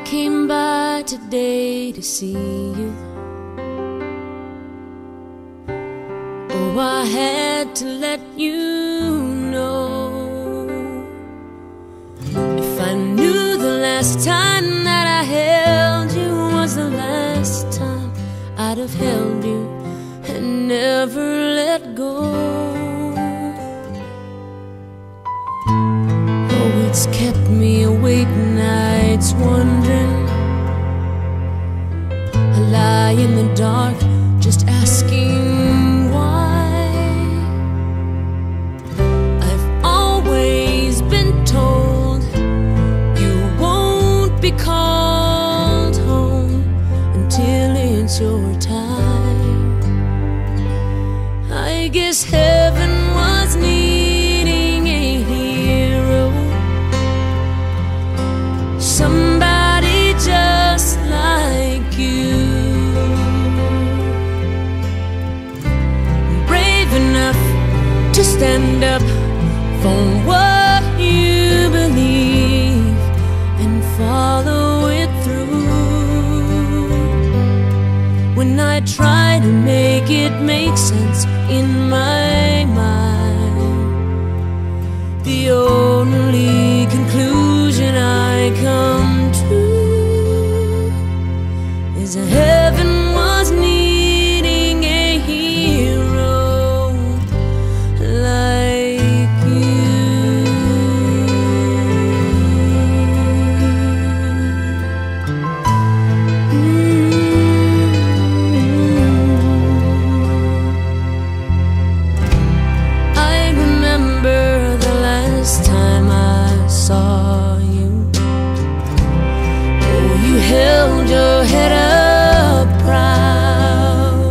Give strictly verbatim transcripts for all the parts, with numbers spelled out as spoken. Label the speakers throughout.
Speaker 1: came by today to see you. Oh, I had to let you know. If I knew the last time that I held you was the last time, I'd have held you and never let go. Oh, it's kept me awake nights wondering. I lie in the dark just asking why. I've always been told you won't be called home until it's your time. I guess heaven was needing a hero, somebody just like you, brave enough to stand up for what you believe and follow it through. When I try to make it make sense in my mind, the only conclusion I come to is that heaven was needing a hero like you. I remember the last time I saw you. Oh, you held your head up proud.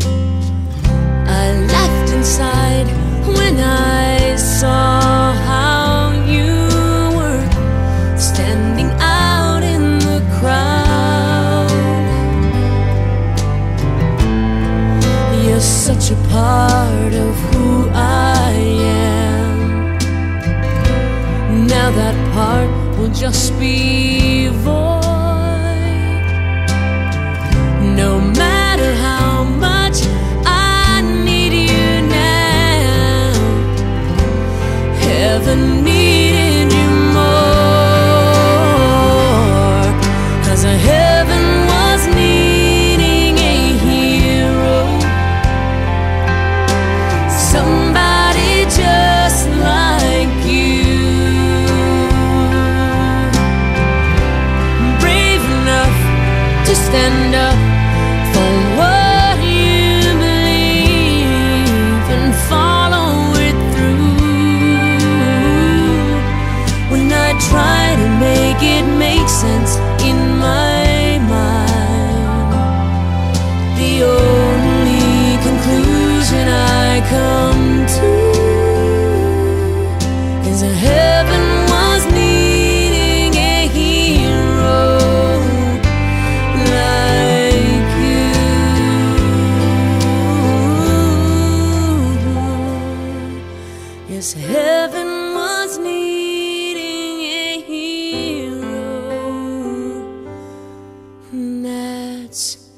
Speaker 1: I laughed inside when I saw how you were standing out in the crowd. You're such a part of who I am. Now that part will just be void. No matter how much I need you now, heaven needed you more. 'Cause heaven was needing a hero, somebody just like you, brave enough to stand up for what you believe and follow it through. When I try to make it make sense in my mind, the only conclusion I come to is that heaven was needing a hero like you. Yes, heaven was needing a hero. That's